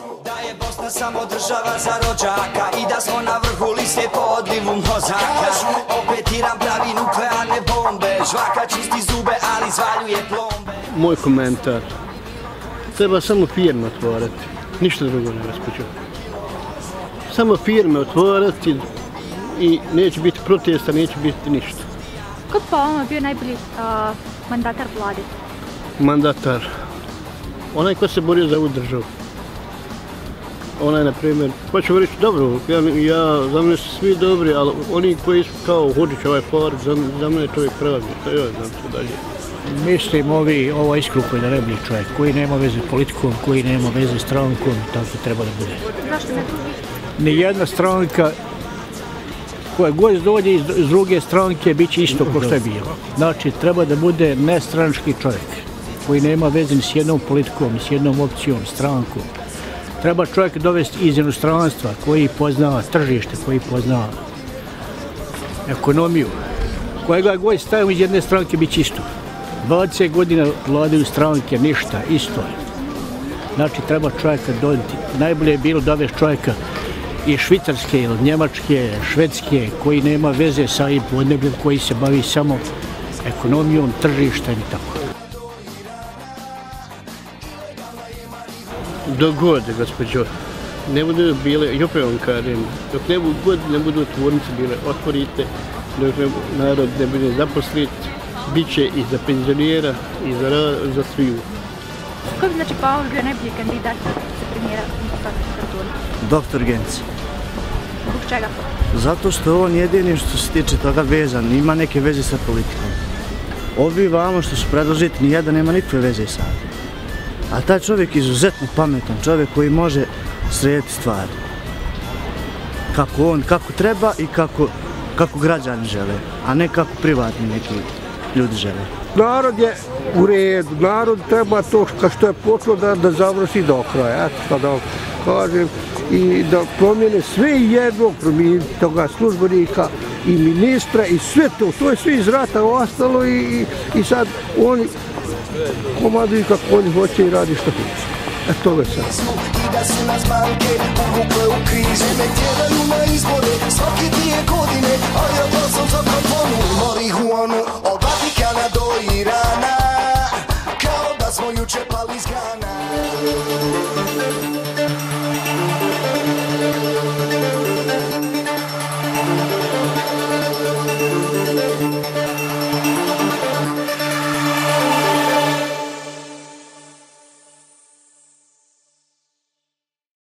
Da je Bosna samo država za rođaka i da smo na vrhu liste po odlivu mozaka. Opet Iran pravi nuklearne bombe, žvaka čisti zube, ali zvaljuje plombe. Moj komentar. Treba samo firme otvoriti. Ništa drugo ne gospođo. Samo firme otvoriti i neće biti protesta, neće biti ništa. Ko po vama bio najbolji mandatar vlade? Mandatar. Onaj ko se borio za ovu državu. Onaj, na primjer, pa ću reći dobro, za mene su svi dobri, ali oni koji su kao Hodžić, ovaj Faruk, za mene je čovjek pravi, šta ja znam što dalje. Mislim, ovo iskrupno je najbolji čovjek, koji nema veze s politikom, koji nema veze s strankom, tako treba da bude. Zašto ne drugi? Nijedna stranka koja god dođe iz druge stranke bit će isto kao što je bilo. Znači, treba da bude nestranački čovjek, koji nema veze ni s jednom politikom, ni s jednom opcijom, strankom. Treba čovjek dovesti iz inostranstva, koji pozna tržište, koji pozna ekonomiju. Kojega god stavimo iz jedne stranke bit će isto. 20 godina vladaju stranke, ništa, isto je. Znači, treba čovjeka donijeti. Najbolje je bilo dovesti čovjeka iz Švicarske ili Njemačke, Švedske, koji nema veze sa ovim podnebljem, koji se bavi samo ekonomijom, tržištem i tako. Dok god, gospođo, ne budu bile, i opet vam kažem, dok ne budu tvornice bile otvorite, dok narod ne bude zaposlit, bit će i za penzionera i za sviju. Ko bi znači po vama bio najbolji kandidat za premijera Doktor Genci. Zbog čega? Zato što on jedini što se tiče toga vezan, ima neke veze sa politikom. Ovi vamo što su predložiti, nijedan nema nikakve veze sa. A taj čovjek je izuzetno pametan, čovjek koji može srediti stvari. Kako treba i kako građani žele, a ne kako privatni neki ljudi žele. Narod je u redu, narod treba to što je počelo da završi do kraja, eto što da kažem, i da promijene sve jednog, promijene toga službenika i ministra i sve to je sve iz rata ostalo i sad oni komaduju kako oni hoće i radi što hoće. Eto to je sad. I da su nas banke uvukle u križe, me tjeraju na izbore svake 2 godine, a ja glasam za kantonu, marihuanu, od Vatikana do Irana.